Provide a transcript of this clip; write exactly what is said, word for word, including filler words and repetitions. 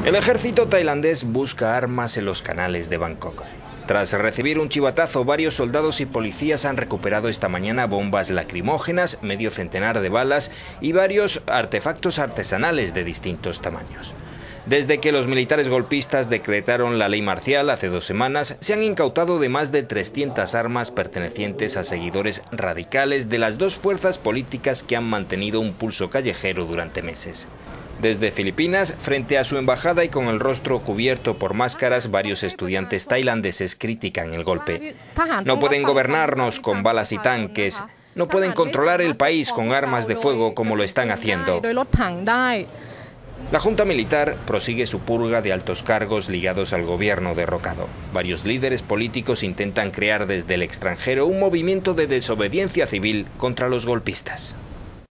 El ejército tailandés busca armas en los canales de Bangkok. Tras recibir un chivatazo, varios soldados y policías han recuperado esta mañana bombas lacrimógenas, medio centenar de balas y varios artefactos artesanales de distintos tamaños. Desde que los militares golpistas decretaron la ley marcial hace dos semanas, se han incautado de más de trescientas armas pertenecientes a seguidores radicales de las dos fuerzas políticas que han mantenido un pulso callejero durante meses. Desde Filipinas, frente a su embajada y con el rostro cubierto por máscaras, varios estudiantes tailandeses critican el golpe. No pueden gobernarnos con balas y tanques, no pueden controlar el país con armas de fuego como lo están haciendo. La Junta Militar prosigue su purga de altos cargos ligados al gobierno derrocado. Varios líderes políticos intentan crear desde el extranjero un movimiento de desobediencia civil contra los golpistas.